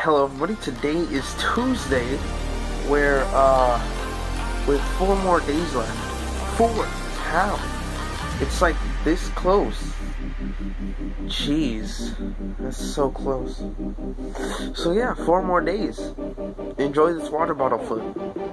Hello everybody, today is Tuesday, where, with 4 more days left. 4! How? It's like this close. Jeez. That's so close. So yeah, 4 more days. Enjoy this water bottle flip.